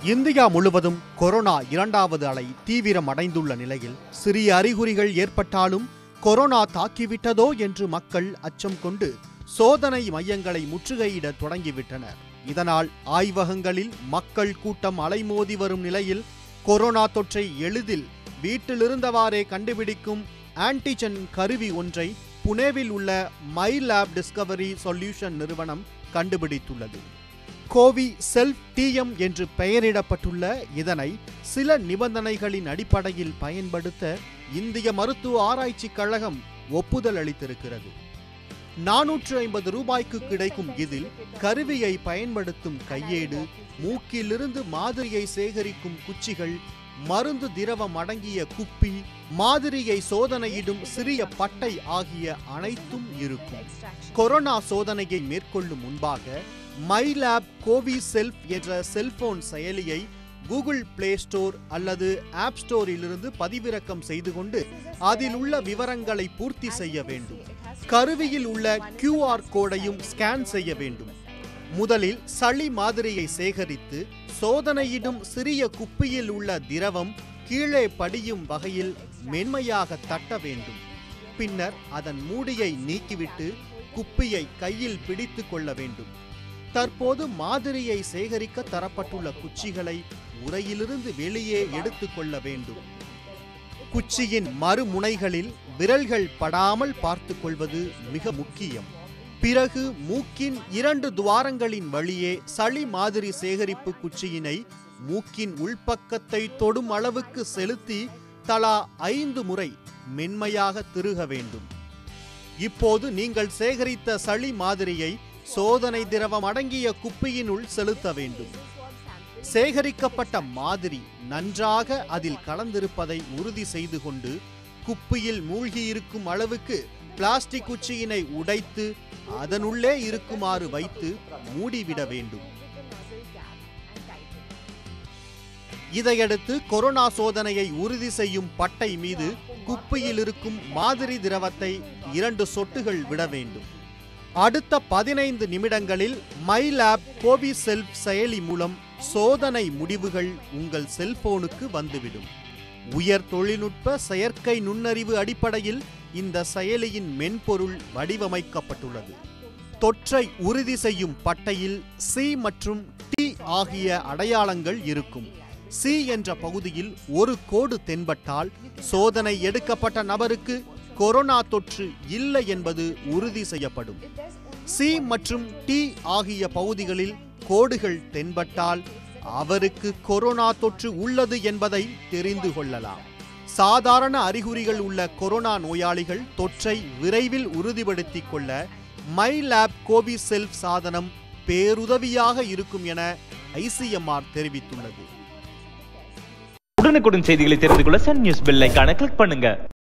India முழுவதும் corona இரண்டாவது அலை தீவிரம் அடைந்துள்ள நிலையில் சிறிய அறிகுறிகள் ஏற்பட்டாலும் கொரோனா தாக்கிவிட்டதோ என்று மக்கள் அச்சம் கொண்டு சோதனை மையங்களை முற்றுகையிட தொடங்கிவிட்டனர். இதனால் ஆய்வகங்களில் மக்கள் கூட்டம் அலைமோதி வரும் நிலையில் கொரோனா தொற்றை எளிதில் வீட்டிலிருந்தவாறே கண்டுபிடிக்கும் ஆன்டிஜென் கருவி ஒன்றை புனேவில் உள்ள மை லேப் டிஸ்கவரி சொல்யூஷன் நிறுவனம் கண்டுபிடித்துள்ளது. கோவி செல்ஃப் டிஎம் என்று பெயரிடப்பட்டுள்ள இதனை சில நிபந்தனைகளின் அடிப்படையில் பயன்படுத்த இந்திய மருத்துவ ஆராய்ச்சி கழகம் ஒப்புதல் அளித்திருக்கிறது. 450 ரூபாய்க்கு கிடைக்கும் இதில் கருவியை பயன்படுத்தும் கையேடு, மூக்கிலிருந்து மாதிரியை சேகரிக்கும் குச்சிகள், மருந்து திரவம் அடங்கிய குப்பி, மாதிரியை சோதனையிடும் சிறிய பட்டை ஆகிய அனைத்தும் இருக்கும். கொரோனா சோதனையை மேற்கொள்ளும் முன்பாக மை லேப் கோவி செல்ஃப் என்ற செல்போன் செயலியை கூகுள் பிளே ஸ்டோர் அல்லது ஆப் ஸ்டோரிலிருந்து பதிவிறக்கம் செய்து கொண்டு அதில் உள்ள விவரங்களை பூர்த்தி செய்ய வேண்டும். கருவியில் உள்ள QR கோடையும் ஸ்கேன் செய்ய வேண்டும். முதலில் சளி மாதிரியை சேகரித்து சோதனையிடும் சிறிய குப்பியில் உள்ள திரவம் கீழே படியும் வகையில் மென்மையாக தட்ட வேண்டும். பின்னர் அதன் மூடியை நீக்கிவிட்டு குப்பியை கையில் பிடித்து கொள்ள வேண்டும். தற்போது மாதிரியை சேகரிக்க தரப்பட்டுள்ள குச்சிகளை உறையிலிருந்து வெளியே எடுத்து கொள்ள வேண்டும். குச்சியின் மறுமுனைகளில் விரல்கள் படாமல் பார்த்து கொள்வது மிக முக்கியம். பிறகு மூக்கின் 2 துவாரங்களின் வழியே சளி மாதிரி சேகரிப்பு குச்சியினை மூக்கின் உள்பக்கத்தை தொடும் அளவுக்கு செலுத்தி தலா 5 முறை மென்மையாக திருக வேண்டும். இப்போது நீங்கள் சேகரித்த சளி மாதிரியை சோதனை திரவம் அடங்கிய குப்பியினுள் செலுத்த வேண்டும். சேகரிக்கப்பட்ட மாதிரி நன்றாக அதில் கலந்திருப்பதை உறுதி செய்து கொண்டு குப்பியில் மூழ்கியிருக்கும் அளவுக்கு பிளாஸ்டிக் குச்சியினை உடைத்து அதனுள்ளே இருக்குமாறு வைத்து மூடிவிட வேண்டும். இதையடுத்து கொரோனா சோதனையை உறுதி செய்யும் பட்டை மீது குப்பியில் இருக்கும் மாதிரி திரவத்தை 2 சொட்டுகள் விட வேண்டும். அடுத்த 15 நிமிடங்களில் மை லேப் கோவி செல்ஃப் செயலி மூலம் சோதனை முடிவுகள் உங்கள் செல்போனுக்கு வந்துவிடும். உயர் தொழில்நுட்ப செயற்கை நுண்ணறிவு அடிப்படையில் இந்த செயலியின் மென்பொருள் வடிவமைக்கப்பட்டுள்ளது. தொற்றை உறுதி செய்யும் பட்டையில் C மற்றும் T ஆகிய அடையாளங்கள் இருக்கும். C என்ற பகுதியில் ஒரு கோடு தென்பட்டால் சோதனை எடுக்கப்பட்ட நபருக்கு கொரோனா தொற்று இல்லை என்பது உறுதி செய்யப்படும். C மற்றும் T ஆகிய பகுதிகளில் கோடுகள் தென்பட்டால் அவருக்கு கொரோனா தொற்று உள்ளது என்பதை தெரிந்து கொள்ளலாம். சாதாரண அறிகுறிகள் உள்ள கொரோனா நோயாளிகள் தொற்றை விரைவில் உறுதிப்படுத்திக் கொள்ள மை லேப் கோவி செல்ஃப் சாதனம் பேருதவியாக இருக்கும் என ICMR தெரிவித்துள்ளது. உடனுக்குடன் செய்திகளை தெரிந்து கொள்ள சன் நியூஸ் பெல் ஐகானை கிளிக் பண்ணுங்க.